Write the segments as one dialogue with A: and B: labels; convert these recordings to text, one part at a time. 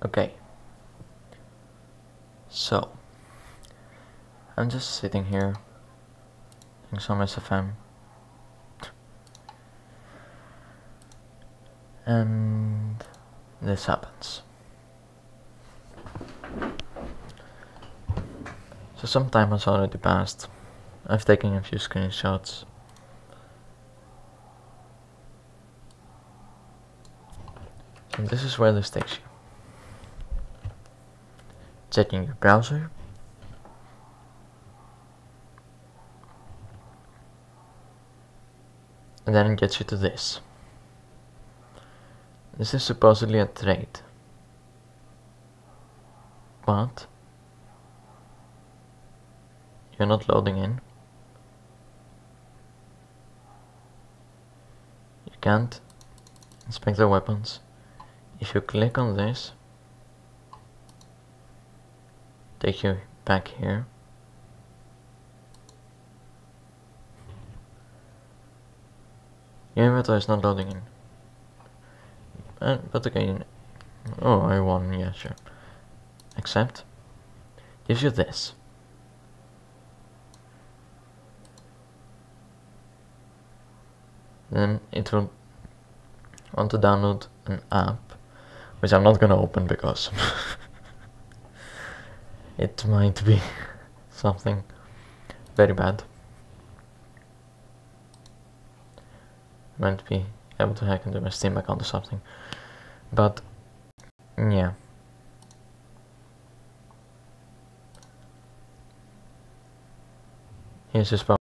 A: Okay, so I'm just sitting here doing some SFM, and this happens. So some time has already passed. I've taken a few screenshots. So this is where this takes you. Checking your browser. And then it gets you to this. This is supposedly a trade. But you're not loading in. You can't inspect the weapons. If you click on this, take you back here. Your inventory is not loading in. But again, oh, I won, yeah, sure. Accept. Gives you this. Then it will want to download an app, which I'm not gonna open because it might be something very bad. Might be able to hack into my Steam account or something. But yeah. Here's his profile.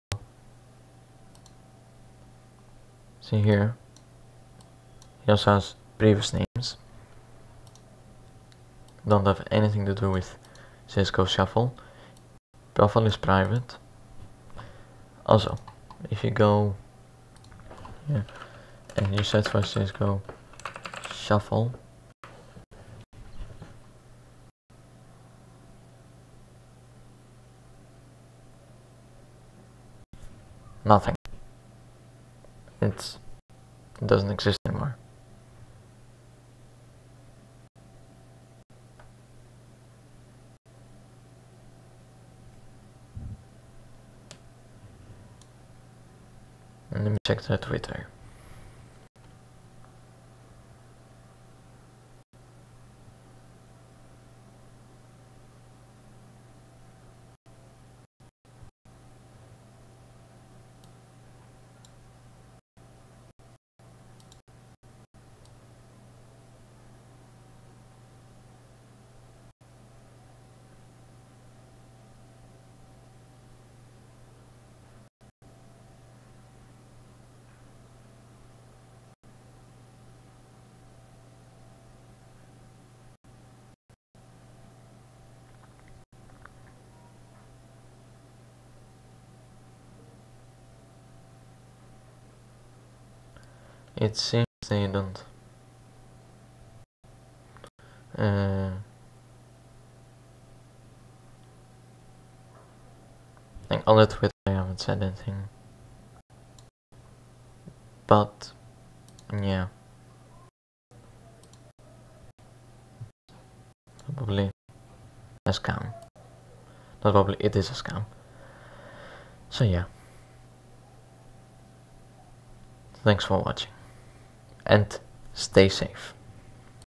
A: See here. He also has previous names. Don't have anything to do with CSGO Shuffle. Profile is private. Also, if you go here and you search for CSGO Shuffle, nothing. It doesn't exist anymore. And let me check their Twitter. It seems they don't. Like on the Twitter I haven't said anything. But yeah. Probably a scam. Not probably, it is a scam. So yeah. Thanks for watching. And stay safe.